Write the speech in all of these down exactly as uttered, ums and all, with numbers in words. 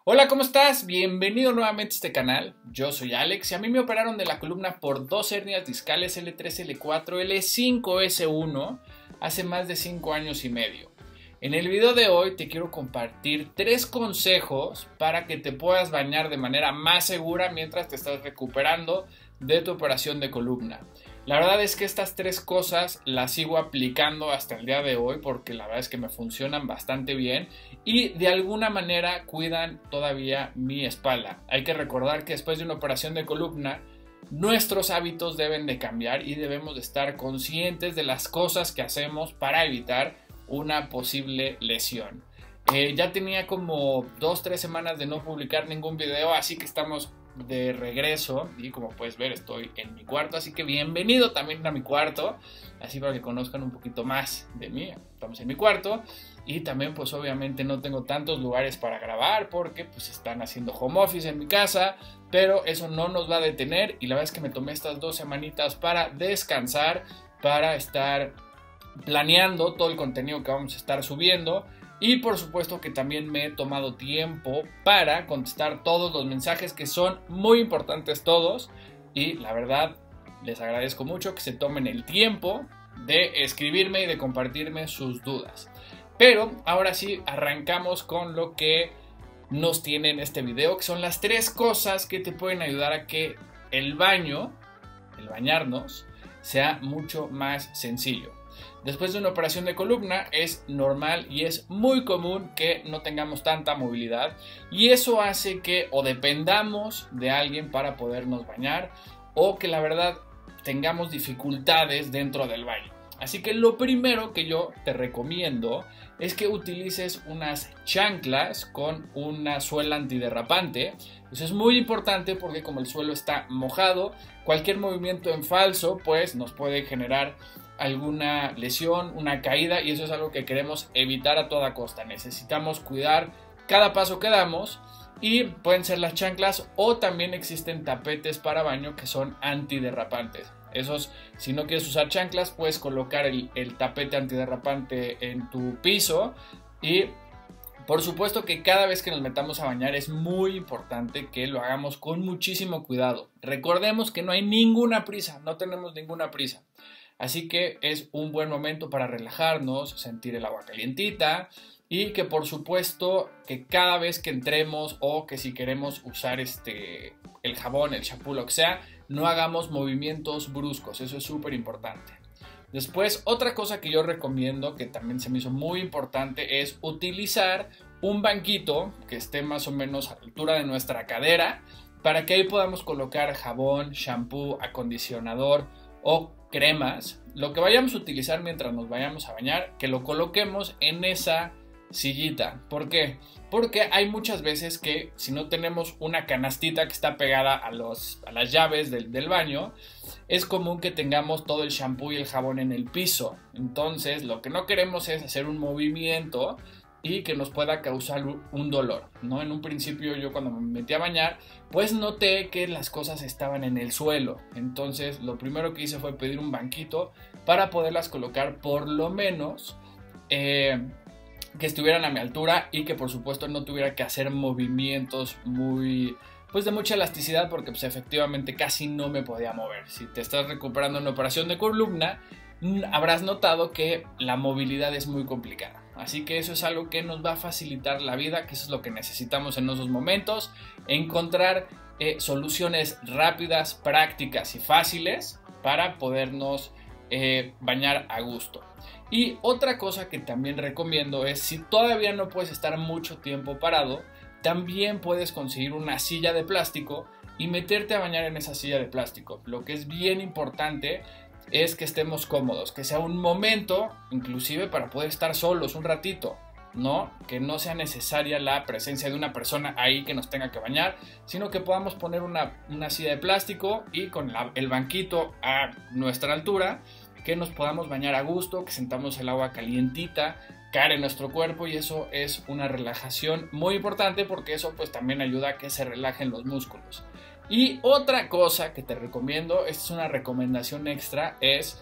Hola, ¿cómo estás? Bienvenido nuevamente a este canal. Yo soy Alex y a mí me operaron de la columna por dos hernias discales L tres, L cuatro, L cinco, S uno hace más de cinco años y medio. En el video de hoy te quiero compartir tres consejos para que te puedas bañar de manera más segura mientras te estás recuperando de tu operación de columna. La verdad es que estas tres cosas las sigo aplicando hasta el día de hoy porque la verdad es que me funcionan bastante bien y de alguna manera cuidan todavía mi espalda. Hay que recordar que después de una operación de columna, nuestros hábitos deben de cambiar y debemos de estar conscientes de las cosas que hacemos para evitar una posible lesión. Eh, ya tenía como dos, tres semanas de no publicar ningún video, así que estamos de regreso y como puedes ver estoy en mi cuarto, así que bienvenido también a mi cuarto, así para que conozcan un poquito más de mí. Estamos en mi cuarto y también pues obviamente no tengo tantos lugares para grabar porque pues están haciendo home office en mi casa, pero eso no nos va a detener y la verdad es que me tomé estas dos semanitas para descansar, para estar planeando todo el contenido que vamos a estar subiendo. Y por supuesto que también me he tomado tiempo para contestar todos los mensajes que son muy importantes todos. Y la verdad les agradezco mucho que se tomen el tiempo de escribirme y de compartirme sus dudas. Pero ahora sí arrancamos con lo que nos tiene en este video, que son las tres cosas que te pueden ayudar a que el baño, el bañarnos, sea mucho más sencillo. Después de una operación de columna es normal y es muy común que no tengamos tanta movilidad y eso hace que o dependamos de alguien para podernos bañar o que la verdad tengamos dificultades dentro del baño. Así que lo primero que yo te recomiendo es que utilices unas chanclas con una suela antiderrapante. Eso es muy importante porque como el suelo está mojado, cualquier movimiento en falso pues nos puede generar alguna lesión, una caída y eso es algo que queremos evitar a toda costa. Necesitamos cuidar cada paso que damos y pueden ser las chanclas o también existen tapetes para baño que son antiderrapantes. Esos, si no quieres usar chanclas, puedes colocar el, el tapete antiderrapante en tu piso y por supuesto que cada vez que nos metamos a bañar es muy importante que lo hagamos con muchísimo cuidado. Recordemos que no hay ninguna prisa, no tenemos ninguna prisa. Así que es un buen momento para relajarnos, sentir el agua calientita y que por supuesto que cada vez que entremos o que si queremos usar este, el jabón, el shampoo, lo que sea, no hagamos movimientos bruscos, eso es súper importante. Después, otra cosa que yo recomiendo, que también se me hizo muy importante, es utilizar un banquito que esté más o menos a la altura de nuestra cadera para que ahí podamos colocar jabón, shampoo, acondicionador o cremas, lo que vayamos a utilizar mientras nos vayamos a bañar, que lo coloquemos en esa sillita. ¿Por qué? Porque hay muchas veces que si no tenemos una canastita que está pegada a, los, a las llaves del, del baño, es común que tengamos todo el shampoo y el jabón en el piso. Entonces lo que no queremos es hacer un movimiento y que nos pueda causar un dolor, ¿no? En un principio yo cuando me metí a bañar, pues noté que las cosas estaban en el suelo. Entonces lo primero que hice fue pedir un banquito para poderlas colocar por lo menos eh, que estuvieran a mi altura y que por supuesto no tuviera que hacer movimientos muy... pues de mucha elasticidad porque pues efectivamente casi no me podía mover. Si te estás recuperando una operación de columna, habrás notado que la movilidad es muy complicada. Así que eso es algo que nos va a facilitar la vida, que eso es lo que necesitamos en esos momentos, encontrar eh, soluciones rápidas, prácticas y fáciles para podernos eh, bañar a gusto. Y otra cosa que también recomiendo es, si todavía no puedes estar mucho tiempo parado, también puedes conseguir una silla de plástico y meterte a bañar en esa silla de plástico. Lo que es bien importante es que estemos cómodos, que sea un momento inclusive para poder estar solos un ratito, ¿no? Que no sea necesaria la presencia de una persona ahí que nos tenga que bañar, sino que podamos poner una, una silla de plástico y con la, el banquito a nuestra altura, que nos podamos bañar a gusto, que sentamos el agua calientita, caer en nuestro cuerpo y eso es una relajación muy importante porque eso pues también ayuda a que se relajen los músculos. Y otra cosa que te recomiendo, esta es una recomendación extra, es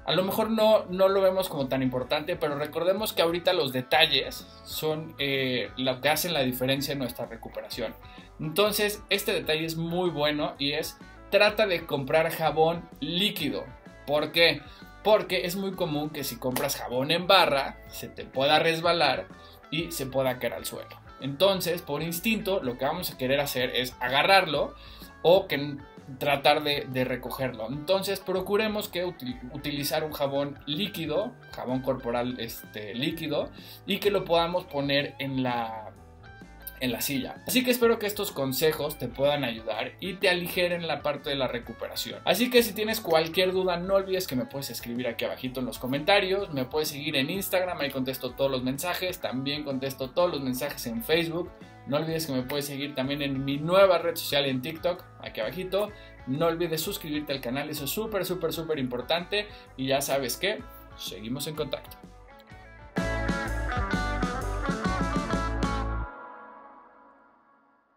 A lo mejor no, no lo vemos como tan importante, pero recordemos que ahorita los detalles son eh, lo que hacen la diferencia en nuestra recuperación. Entonces, este detalle es muy bueno y es, trata de comprar jabón líquido. ¿Por qué? Porque es muy común que si compras jabón en barra, se te pueda resbalar y se pueda caer al suelo. Entonces, por instinto, lo que vamos a querer hacer es agarrarlo o que tratar de, de recogerlo. Entonces procuremos que util, utilizar un jabón líquido, jabón corporal este, líquido, y que lo podamos poner en la, en la silla. Así que espero que estos consejos te puedan ayudar y te aligeren la parte de la recuperación. Así que si tienes cualquier duda, no olvides que me puedes escribir aquí abajito en los comentarios, me puedes seguir en Instagram, ahí contesto todos los mensajes, también contesto todos los mensajes en Facebook. No olvides que me puedes seguir también en mi nueva red social en TikTok, aquí abajito. No olvides suscribirte al canal, eso es súper, súper, súper importante. Y ya sabes que seguimos en contacto.